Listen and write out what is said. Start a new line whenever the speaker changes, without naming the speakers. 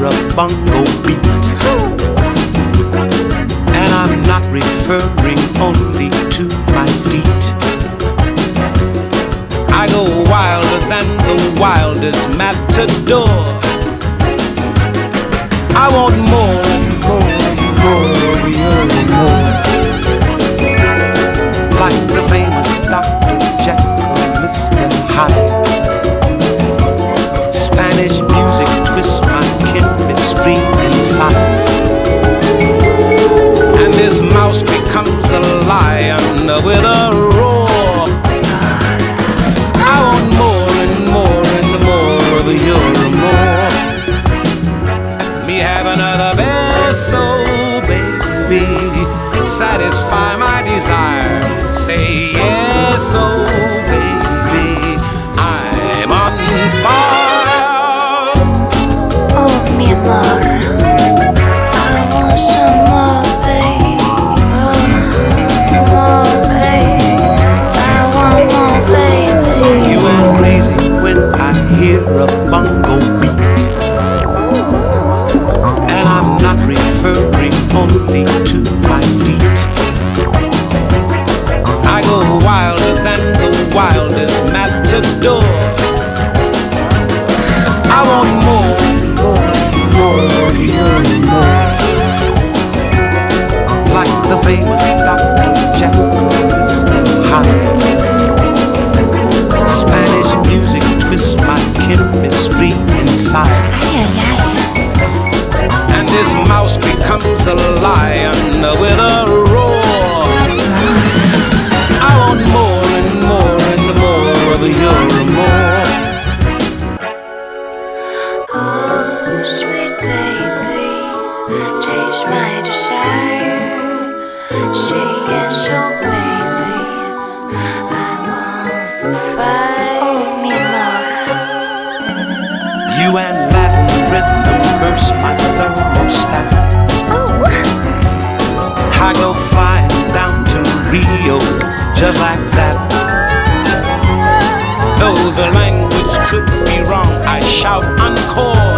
a bongo beat. And I'm not referring only to my feet. I go wilder than the wildest matador. I want more and more and more of you and more. Like the famous Dr. Jekyll and Mr. Hyde. Spanish music twists my chemistry inside. And this mouse becomes a lion with a roar. I want more and more and more of your more. Me have another beso, baby. Satisfy my desire. Say yes, oh baby. I'm on fire.
Oh, mi amor. I want some more, baby. Oh, more, baby. I want more, baby.
You are crazy when I hear a bongo beat. And I'm not referring only to my feet. I go wilder than the wildest matador. I want more, more, more, more. Like the famous Dr. Jekyll and Mr. Hyde. Spanish music twists my chemistry inside. And this mouse becomes a lion with a roar. I want more and more and more of your more.
Oh, sweet baby, taste my desire. Say yes, oh baby, I'm on fire. Oh, mi amor.
You and Latin rhythm burst my thermostat.
Oh.
I go flying down to Rio just like that. Though the language could be wrong, I shout encore.